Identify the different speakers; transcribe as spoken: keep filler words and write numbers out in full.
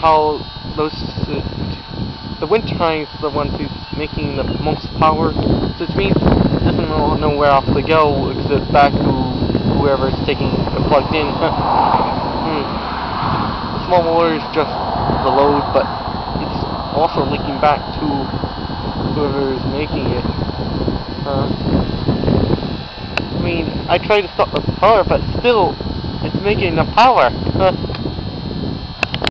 Speaker 1: how those uh, the wind turbine is the one who's making the most power, which means it doesn't know, know where else to go except back to whoever's taking the plugged in. hmm. The small motor is just the load, but it's also linking back to whoever is making it. Uh, I mean, I tried to stop the power, but still, it's making the power.